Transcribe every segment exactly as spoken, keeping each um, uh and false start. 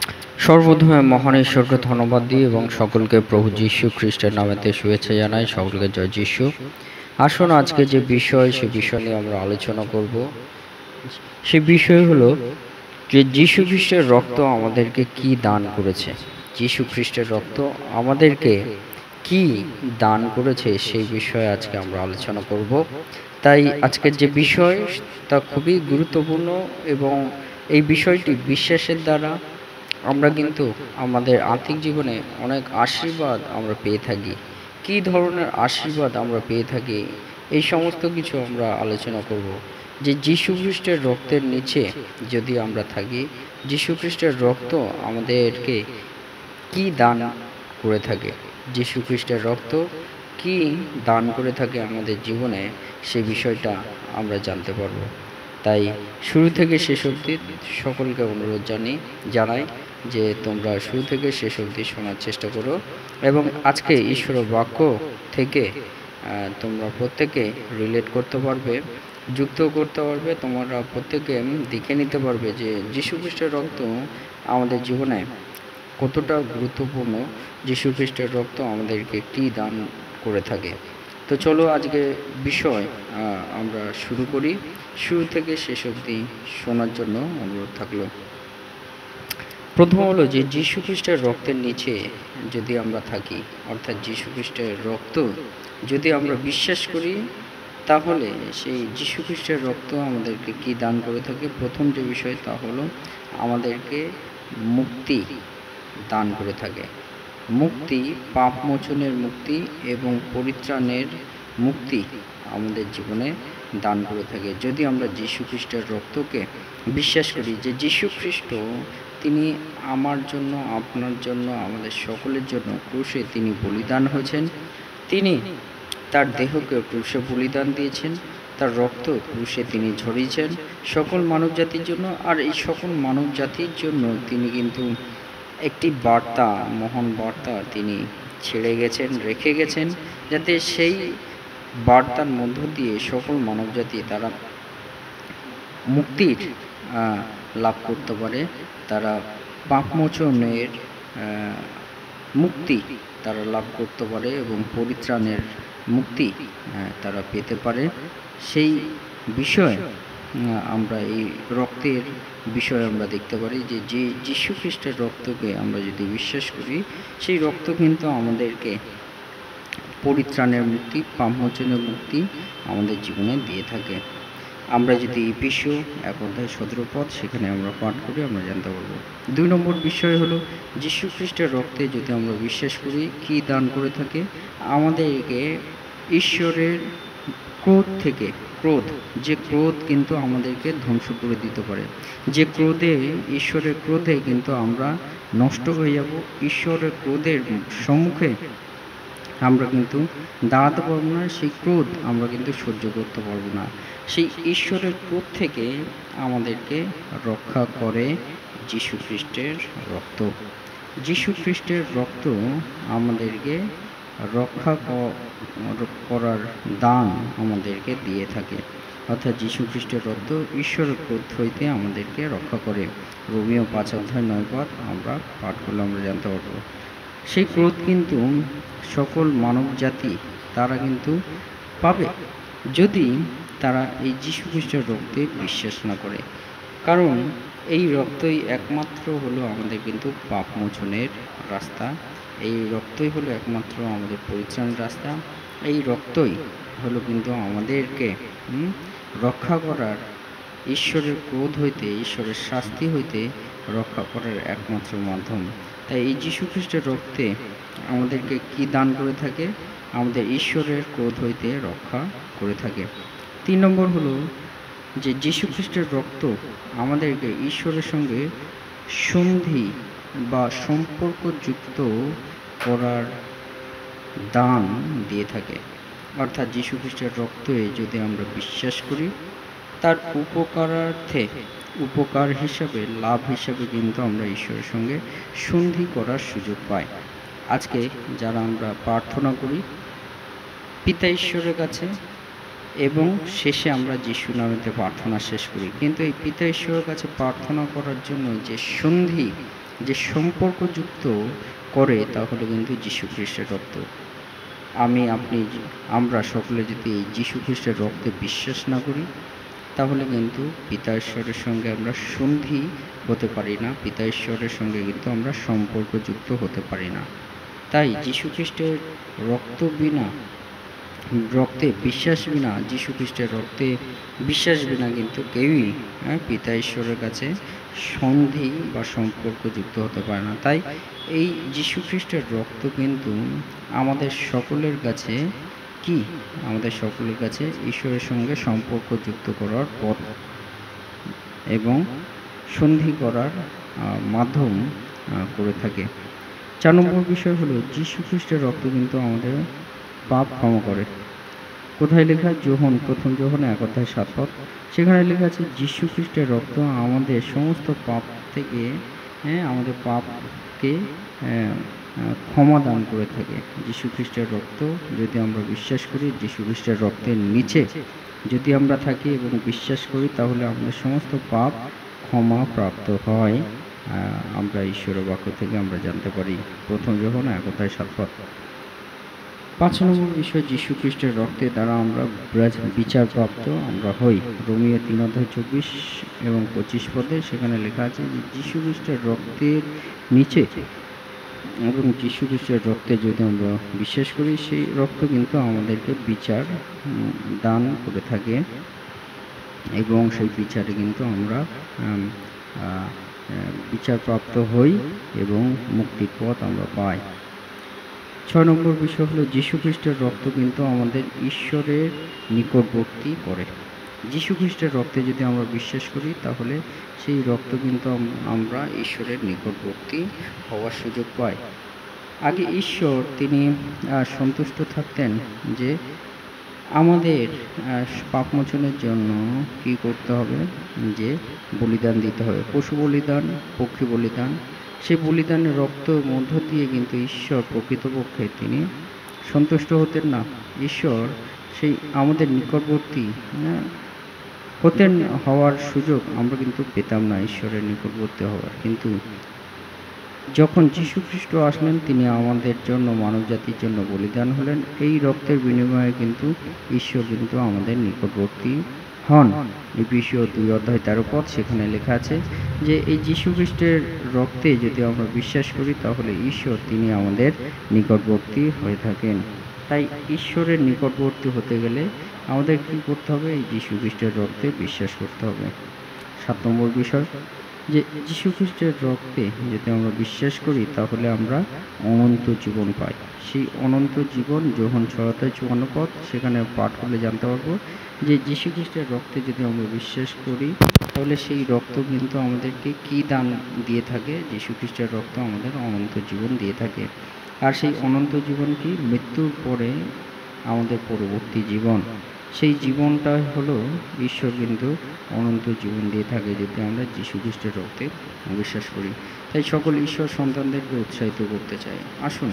সর্বপ্রথমে মহান ঈশ্বরকে ধন্যবাদ দিই এবং সকলকে প্রভু যীশু খ্রিস্টের নামেতে শুভেচ্ছা জানাই। সকলকে জয় যীশু। আসুন আজকে যে বিষয় সে বিষয় নিয়ে আমরা আলোচনা করব। সে বিষয় হলো যে যীশু খ্রিস্টের রক্ত আমাদেরকে কি দান করেছে। যীশু খ্রিস্টের রক্ত আমাদেরকে কি দান করেছে সেই বিষয়ে আজকে আমরা আলোচনা করব। তাই আজকের যে বিষয় তা খুবই গুরুত্বপূর্ণ এবং এই বিষয়টি বিশ্বাসের দ্বারা আমরা কিন্তু আমাদের আত্মিক জীবনে অনেক আশীর্বাদ আমরা পেয়ে থাকি। কী ধরনের আশীর্বাদ আমরা পেয়ে থাকি এই সমস্ত কিছু আমরা আলোচনা করব। যে যীশু খ্রিস্টের রক্তের নিচে যদি আমরা থাকি, যীশু খ্রিস্টের রক্ত আমাদেরকে কি দান করে থাকে, যীশু খ্রিস্টের রক্ত কি দান করে থাকে আমাদের জীবনে, সেই বিষয়টা আমরা জানতে পারব। তাই শুরু থেকে শেষ অবধি সকলকে অনুরোধ জানি জানাই যে তোমরা শুরু থেকে শেষ অবধি শোনার চেষ্টা করো এবং আজকে ঈশ্বরের বাক্য থেকে তোমরা প্রত্যেকে রিলেট করতে পারবে, যুক্ত করতে পারবে। তোমরা প্রত্যেকে দেখে নিতে পারবে যে যীশু খ্রিস্টের রক্ত আমাদের জীবনে কতটা গুরুত্বপূর্ণ, যীশু খ্রিস্টের রক্ত আমাদেরকে কী দান করে থাকে। তো চলো আজকে বিষয় আমরা শুরু করি। শুরু থেকে শেষ অবধি শোনার জন্য অনুরোধ থাকলো। প্রথম হলো যে যীশু খ্রিস্টের রক্তের নিচে যদি আমরা থাকি, অর্থাৎ যীশু খ্রিস্টের রক্ত যদি আমরা বিশ্বাস করি, তাহলে সেই যীশু খ্রিস্টের রক্ত আমাদেরকে কি দান করে থাকে। প্রথম যে বিষয় তা হলো আমাদেরকে মুক্তি দান করে থাকে। মুক্তি, পাপ মোচনের মুক্তি এবং পরিত্রাণের মুক্তি আমাদের জীবনে দান করে থাকে যদি আমরা যীশু খ্রিস্টের রক্তকে বিশ্বাস করি। যে যীশু খ্রিস্ট তিনি আমার জন্য, আপনার জন্য, আমাদের সকলের জন্য ক্রুশে তিনি বলিদান হয়েছেন। তিনি তার দেহকে ক্রুশে বলিদান দিয়েছেন, তার রক্ত ক্রুশে তিনি ঝরিয়েছেন সকল মানব জাতির জন্য। আর এই সকল মানব জাতির জন্য তিনি কিন্তু একটি বার্তা, মহান বার্তা তিনি ছেড়ে গেছেন, রেখে গেছেন, যাতে সেই বার্তার মধ্য দিয়ে সকল মানবজাতি তারা মুক্তির লাভ করতে পারে, তারা পাপমোচনের মুক্তি তারা লাভ করতে পারে এবং পরিত্রাণের মুক্তি তারা পেতে পারে। সেই বিষয়ে আমরা এই রক্তের বিষয়ে আমরা দেখতে পারি যে যে যীশু খ্রিস্টের রক্তকে আমরা যদি বিশ্বাস করি, সেই রক্ত কিন্তু আমাদেরকে পরিত্রাণের মুক্তি, পাপমোচনের মুক্তি আমাদের জীবনে দিয়ে থাকে। আমরা যদি ইফেসীয় এক অধ্যায় সতেরো পদ সেখানে আমরা পাঠ করি, আমরা জানতে পারবো। দুই নম্বর বিষয় হলো যীশু খ্রিস্টের রক্তে যদি আমরা বিশ্বাস করি কি দান করে থাকে, আমাদেরকে ঈশ্বরের ক্রোধ থেকে, ক্রোধ যে ক্রোধ কিন্তু আমাদেরকে ধ্বংস করে দিতে পারে, যে ক্রোধে, ঈশ্বরের ক্রোধে কিন্তু আমরা নষ্ট হয়ে যাব। ঈশ্বরের ক্রোধের সম্মুখে আমরা কিন্তু দাঁড়াতে পারবো না, সেই ক্রোধ আমরা কিন্তু সহ্য করতে পারবো না। সেই ঈশ্বরের ক্রোধ থেকে আমাদেরকে রক্ষা করে যীশু খ্রিস্টের রক্ত। যীশু খ্রিস্টের রক্ত আমাদেরকে রক্ষা করার দান আমাদেরকে দিয়ে থাকে, অর্থাৎ যীশু খ্রিস্টের রক্ত ঈশ্বরের ক্রোধ হইতে আমাদেরকে রক্ষা করে। রোমীয় পাঁচ অধ্যায় নয় পদ আমরা পাঠ করলে আমরা জানতে পারবো। সেই ক্রোধ কিন্তু সকল মানব জাতি তারা কিন্তু পাবে যদি তারা এই যীশু খ্রিস্টের রক্তে বিশ্বাস না করে। কারণ এই রক্তই একমাত্র হলো আমাদের কিন্তু পাপ মোচনের রাস্তা, এই রক্তই হলো একমাত্র আমাদের পরিত্রাণের রাস্তা, এই রক্তই হলো কিন্তু আমাদেরকে রক্ষা করার, ঈশ্বরের ক্রোধ হইতে, ঈশ্বরের শাস্তি হইতে রক্ষা করার একমাত্র মাধ্যম। তাই এই যীশু খ্রিস্টের রক্তে আমাদেরকে কি দান করে থাকে, আমাদের ঈশ্বরের ক্রোধ হইতে রক্ষা করে থাকে। তিন নম্বর হলো যে যীশু খ্রিস্টের রক্ত আমাদেরকে ঈশ্বরের সঙ্গে সন্ধি বা সম্পর্কযুক্ত করার দান দিয়ে থাকে। অর্থাৎ যীশু খ্রিস্টের রক্তে যদি আমরা বিশ্বাস করি, তার উপকারার্থে, উপকার হিসাবে, লাভ হিসাবে কিন্তু আমরা ঈশ্বরের সঙ্গে সন্ধি করার সুযোগ পাই। আজকে যারা আমরা প্রার্থনা করি পিতা ঈশ্বরের কাছে এবং শেষে আমরা যিশু নামেতে প্রার্থনা শেষ করি, কিন্তু এই পিতা ঈশ্বরের কাছে প্রার্থনা করার জন্য যে সন্ধি, যে সম্পর্কযুক্ত করে তাহলে কিন্তু যীশু খ্রিস্টের রক্ত। আমি আপনি আমরা সকলে যদি এই যীশু খ্রিস্টের রক্তে বিশ্বাস না করি তাহলে কিন্তু পিতা ঈশ্বরের সঙ্গে আমরা সন্ধি হতে পারি না, পিতা ঈশ্বরের সঙ্গে কিন্তু আমরা সম্পর্কযুক্ত হতে পারি না। তাই যীশু খ্রিস্টের রক্ত বিনা, রক্তে বিশ্বাস বিনা, যীশু খ্রিস্টের রক্তে বিশ্বাস বিনা কিন্তু কেউই হ্যাঁ পিতা ঈশ্বরের কাছে সন্ধি বা সম্পর্কযুক্ত হতে পারে না। তাই এই যীশু খ্রিস্টের রক্ত কিন্তু আমাদের সকলের কাছে কি আমাদের সকলের কাছে ঈশ্বরের সঙ্গে সম্পর্কযুক্ত করার পথ এবং সন্ধি করার মাধ্যম করে থাকে। চার নম্বর বিষয় হলো যীশু খ্রিস্টের রক্ত কিন্তু আমাদের পাপ ক্ষমা করে। কোথায় লেখা? যোহন প্রথম যোহন এক অধ্যায় সাত পদ, সেখানে লেখা আছে যীশু খ্রিস্টের রক্ত আমাদের সমস্ত পাপ থেকে হ্যাঁ আমাদের পাপকে ক্ষমা দান করে থাকে। যীশু খ্রিস্টের রক্ত যদি আমরা বিশ্বাস করি, যীশু খ্রিস্টের রক্তের নিচে যদি আমরা থাকি এবং বিশ্বাস করি তাহলে আমাদের সমস্ত পাপ ক্ষমা প্রাপ্ত হয়। আমরা ঈশ্বরের বাক্য থেকে আমরা জানতে পারি। প্রথম যোহন এক অধ্যায় সাত পদ। পাঁচ নম্বর বিষয়, যীশু খ্রিস্টের রক্তের দ্বারা আমরা বিচারপ্রাপ্ত আমরা হই। রোমীয় তিন অধ্যায় চব্বিশ এবং পঁচিশ পদে সেখানে লেখা আছে যে যীশু খ্রিস্টের রক্তের নিচে এবং যীশু খ্রিস্টের রক্তে যদি আমরা বিশ্বাস করি সেই রক্ত কিন্তু আমাদেরকে বিচার দান করে থাকে এবং সেই বিচারে কিন্তু আমরা বিচারপ্রাপ্ত হই এবং মুক্তির পথ আমরা পাই। ছয় নম্বর বিষয় হলো যীশু খ্রিস্টের রক্ত কিন্তু আমাদের ঈশ্বরের নিকটবর্তী করে। যীশু খ্রিস্টের রক্তে যদি আমরা বিশ্বাস করি তাহলে সেই রক্ত কিন্তু আমরা ঈশ্বরের নিকটবর্তী হওয়ার সুযোগ পাই। আগে ঈশ্বর তিনি সন্তুষ্ট থাকতেন যে আমাদের পাপমোচনের জন্য কি করতে হবে, যে বলিদান দিতে হবে, পশু বলিদান, পক্ষী বলিদান। সেই বলিদানের রক্তের মধ্য দিয়ে কিন্তু ঈশ্বর প্রকৃতপক্ষে তিনি সন্তুষ্ট হতেন না। ঈশ্বর সেই আমাদের নিকটবর্তী হতেন হওয়ার সুযোগ আমরা কিন্তু পেতাম না ঈশ্বরের নিকটবর্তী হওয়ার। কিন্তু যখন যীশু খ্রিস্ট আসলেন তিনি আমাদের জন্য, মানব জাতির জন্য বলিদান হলেন। এই রক্তের বিনিময়ে কিন্তু ঈশ্বর কিন্তু আমাদের নিকটবর্তী হন। এফেসীয় দুই অধ্যায় তেরো পদ সেখানে লেখা আছে যে এই যীশু খ্রিস্টের রক্তে যদি আমরা বিশ্বাস করি তাহলে ঈশ্বর তিনি আমাদের নিকটবর্তী হয়ে থাকেন। তাই ঈশ্বরের নিকটবর্তী হতে গেলে আমাদের কী করতে হবে? এই যীশু খ্রিস্টের রক্তে বিশ্বাস করতে হবে। সাত নম্বর বিষয়, যে যীশু খ্রিস্টের রক্তে যদি আমরা বিশ্বাস করি তাহলে আমরা অনন্ত জীবন পাই। সেই অনন্ত জীবন যোহন ছয় অধ্যায় চুয়ান্ন পদ সেখানে পাঠ করলে জানতে পারবো যে যীশু খ্রিস্টের রক্তে যদি আমরা বিশ্বাস করি তাহলে সেই রক্ত কিন্তু আমাদেরকে কী দান দিয়ে থাকে? যীশু খ্রিস্টের রক্ত আমাদের অনন্ত জীবন দিয়ে থাকে। আর সেই অনন্ত জীবন কি? মৃত্যুর পরে আমাদের পরবর্তী জীবন। সেই জীবনটা হলো ঈশ্বর কিন্তু অনন্ত জীবন দিয়ে থাকে যদি আমরা যীশু খ্রিস্টের রক্তে বিশ্বাস করি। তাই সকল ঈশ্বর সন্তানদেরকে উৎসাহিত করতে চাই, আসুন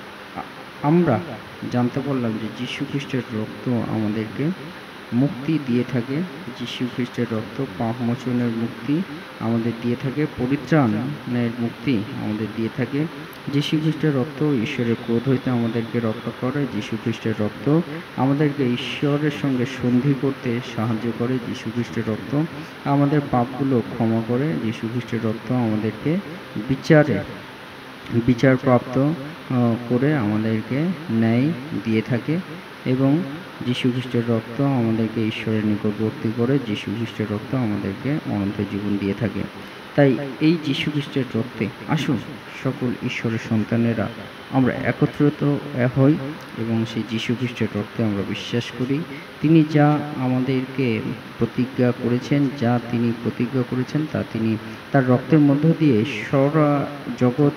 আমরা জানতে পারলাম যে যীশু খ্রিস্টের রক্ত আমাদেরকে মুক্তি দিয়ে থাকে। যীশু খ্রিস্টের রক্ত পাপ মোচনের মুক্তি আমাদের দিয়ে থাকে, পরিত্রাণের মুক্তি আমাদের দিয়ে থাকে। যীশু খ্রিস্টের রক্ত ঈশ্বরের ক্রোধ হইতে আমাদেরকে রক্ষা করে। যীশু খ্রিস্টের রক্ত আমাদেরকে ঈশ্বরের সঙ্গে সন্ধি করতে সাহায্য করে। যীশু খ্রিস্টের রক্ত আমাদের পাপগুলো ক্ষমা করে। যীশু খ্রিস্টের রক্ত আমাদেরকে বিচারে বিচারপ্রাপ্ত করে আমাদেরকে ন্যায় দিয়ে থাকে এবং যীশু খ্রিস্টের রক্ত আমাদেরকে ঈশ্বরের নিকটবর্তী করে। যীশু খ্রিস্টের রক্ত আমাদেরকে অনন্ত জীবন দিয়ে থাকে। তাই এই যীশু খ্রিস্টের রক্তে আসুন সকল ঈশ্বরের সন্তানেরা আমরা একত্রিত হই এবং সেই যীশু খ্রিস্টের রক্তে আমরা বিশ্বাস করি। তিনি যা আমাদেরকে প্রতিজ্ঞা করেছেন, যা তিনি প্রতিজ্ঞা করেছেন তা তিনি তার রক্তের মধ্য দিয়ে সারা জগৎ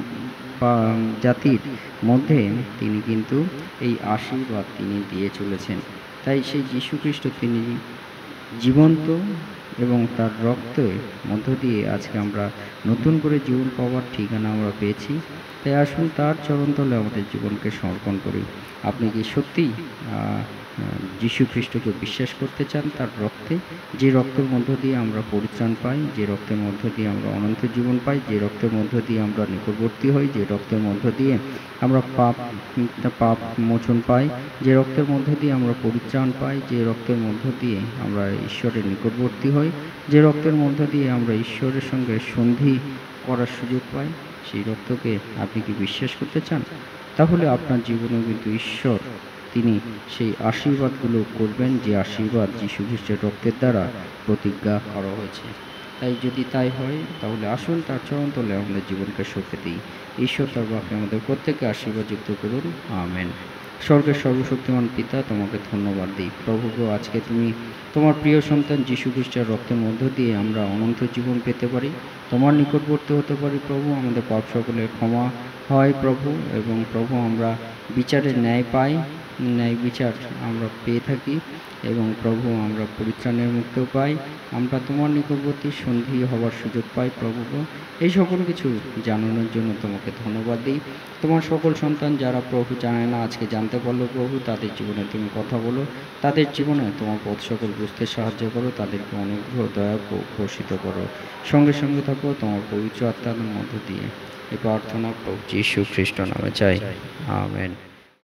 বা জাতির মধ্যে তিনি কিন্তু এই আশীর্বাদ তিনি দিয়ে চলেছেন। তাই সেই যীশু খ্রিস্ট তিনি জীবন্ত এবং তার রক্তের মধ্য দিয়ে আজকে আমরা নতুন করে জীবন পাওয়ার ঠিকানা আমরা পেয়েছি। তাই আসুন তার চরণতলে আমাদের জীবনকে সমর্পণ করি। আপনি কি সত্যি যীশু খ্রিস্টকে বিশ্বাস করতে চান, তার রক্তে, যে রক্তের মধ্য দিয়ে আমরা পরিত্রাণ পাই, যে রক্তের মধ্য দিয়ে আমরা অনন্ত জীবন পাই, যে রক্তের মধ্য দিয়ে আমরা নিকটবর্তী হই, যে রক্তের মধ্য দিয়ে আমরা পাপ পাপ মোচন পাই, যে রক্তের মধ্য দিয়ে আমরা পরিত্রাণ পাই, যে রক্তের মধ্য দিয়ে আমরা ঈশ্বরের নিকটবর্তী হই, যে রক্তের মধ্য দিয়ে আমরা ঈশ্বরের সঙ্গে সন্ধি করার সুযোগ পাই, সেই রক্তকে আপনি কি বিশ্বাস করতে চান? তাহলে আপনার জীবনেও কিন্তু ঈশ্বর তিনি সেই আশীর্বাদগুলো করবেন, যে আশীর্বাদ যীশু খ্রিস্টের রক্তের দ্বারা প্রতিজ্ঞা করা হয়েছে। তাই যদি তাই হয়, তাহলে আসুন তার চরণতলে আমাদের জীবনকে সঁপে দিই। ঈশ্বর তার বাক্যে আমাদের প্রত্যেককে আশীর্বাদযুক্ত করুন। আমেন। স্বর্গের সর্বশক্তিমান পিতা, তোমাকে ধন্যবাদ দিই। প্রভু গো, আজকে তুমি তোমার প্রিয় সন্তান যীশু খ্রিস্টের রক্তের মধ্য দিয়ে আমরা অনন্ত জীবন পেতে পারি, তোমার নিকটবর্তী হতে পারি। প্রভু, আমাদের পাপ সকলের ক্ষমা হয় প্রভু, এবং প্রভু আমরা বিচারের ন্যায় পাই, ন্যায় বিচার আমরা পেয়ে থাকি, এবং প্রভু আমরা পরিত্রাণের মুক্ত পাই, আমরা তোমার নিকটবর্তী সন্ধি হওয়ার সুযোগ পাই। প্রভু, এই সকল কিছু জানানোর জন্য তোমাকে ধন্যবাদ দিই। তোমার সকল সন্তান যারা প্রভু জানে না, আজকে জানতে পারলো প্রভু, তাদের জীবনে তুমি কথা বলো, তাদের জীবনে তোমার পথ সকল বুঝতে সাহায্য করো, তাদেরকে অনুগ্রহ দয়া পোষিত করো, সঙ্গে সঙ্গে থাকো তোমার পবিত্র আত্মার মধ্য দিয়ে। এই প্রার্থনা প্রভু যীশু খ্রিস্ট নামে চাই। আমেন।